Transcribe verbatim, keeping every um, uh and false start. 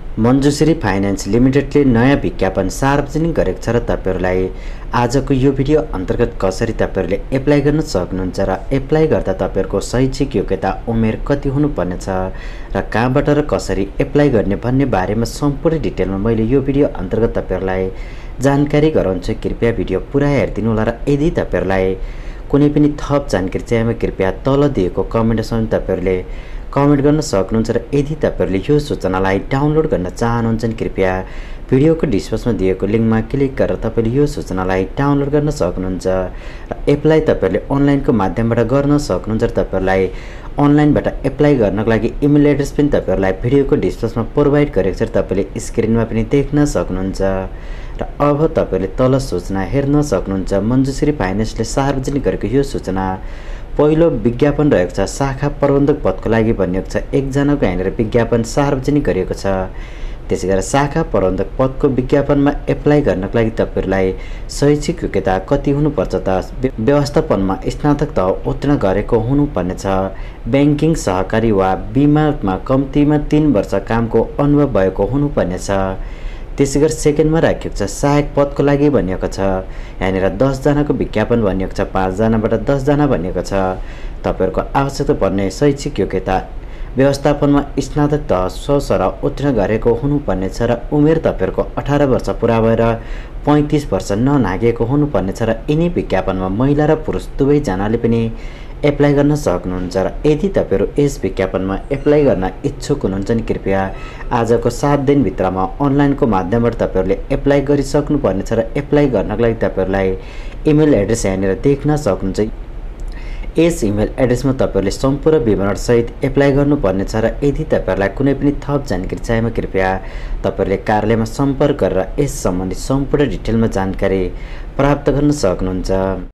Manjushree finance लिमिटेडले नयाँ विज्ञापन सार्वजनिक गरेको छ र तपाईहरुलाई आजको यो भिडियो अन्तर्गत कसरी तपाईहरुले एप्लाई गर्न सक्नुहुन्छ र एप्लाई गर्दा तपाईहरुको शैक्षिक योग्यता उमेर कति हुनुपर्ने छ र कहाँबाट र कसरी एप्लाई गर्ने भन्ने बारेमा सम्पूर्ण डिटेलमा मैले यो भिडियो अन्तर्गत तपाईहरुलाई जानकारी गराउँछु। कृपया भिडियो पुरा हेरिदिनु होला र यदि तपाईहरुलाई कुनै पनि थप जानकारी चाहिएमा कृपया तल दिएको कमेन्टमा तपाईहरुले कमेन्ट गर्न सक्नुहुन्छ र यदि तपाईहरुले यो सूचनालाई डाउनलोड गर्न चाहनुहुन्छ भने कृपया भिडियोको डिस्क्रिप्सनमा दिएको लिंकमा क्लिक गरेर तपाईले यो सूचनालाई डाउनलोड गर्न सक्नुहुन्छ र एप्लाई तपाईहरुले अनलाइनको माध्यमबाट गर्न सक्नुहुन्छ र तपाईहरुलाई अनलाइनबाट एप्लाई गर्नको लागि इमेल एड्रेस पनि तपाईहरुलाई भिडियोको डिस्क्रिप्सनमा प्रोवाइड गरेको छ र तपाईले स्क्रिनमा पनि देख्न सक्नुहुन्छ। र अब तपाईहरुले तल सूचना हेर्न सक्नुहुन्छ। मञ्जुश्री फाइनान्सले सार्वजनिक गरेको यो सूचना पहिलो विज्ञापन रहेको छ। शाखा प्रबन्धक पदको लागि भनिएको छ। एकजनाको यहाँनिर विज्ञापन सार्वजनिक गरिएको छ। त्यसैगरी शाखा प्रबन्धक पदको विज्ञापनमा एप्लाई गर्नको लागि तपाईहरुलाई शैक्षिक योग्यता कति हुनुपर्छ त व्यवस्थापनमा स्नातक तह उत्तीर्ण गरेको हुनुपर्ने छ। ब्याङ्किङ सहकारी वा बीमामा कम्तीमा तीन वर्ष कामको अनुभव भएको हुनुपर्ने छ। त्यसैगरी सेकेन्डमा राखिएको छ सहायक पदको लागि भनिएको छ। यहाँनिर दस जनाको विज्ञापन भनिएको छ। पाँच जनाबाट दस जना भनिएको छ। तपाईहरुको आवश्यकता पर्ने शैक्षिक योग्यता व्यवस्थापनमा स्नातक तह सौसर उत्तीर्ण गरेको हुनुपर्ने छ र उमेर तपाईहरुको अठार वर्ष पुरा भएर पैँतिस वर्ष ननागेको हुनुपर्ने छ र यिनी विज्ञापनमा महिला र पुरुष दुवै जनाले पनि एप्लाई गर्न सक्नुहुन्छ। र यदि तपाईहरु यस विज्ञापनमा एप्लाई गर्न इच्छुक हुनुहुन्छ भने कृपया आजको सात दिन भित्रमा अनलाइनको माध्यमबाट तपाईहरुले एप्लाई गरिसक्नु पर्ने छ र एप्लाई गर्नको लागि तपाईहरुलाई इमेल एड्रेस यहाँनिर देख्न सक्नुहुन्छ। यस इमेल एड्रेसमा तपाईहरुले सम्पूर्ण विवरण सहित एप्लाई गर्नुपर्ने छ र यदि तपाईहरुलाई कुनै पनि थप जानकारी चाहिएमा कृपया तपाईहरुले कार्यालयमा सम्पर्क गरेर यस सम्बन्धी सम्पूर्ण डिटेलमा जानकारी प्राप्त गर्न सक्नुहुन्छ।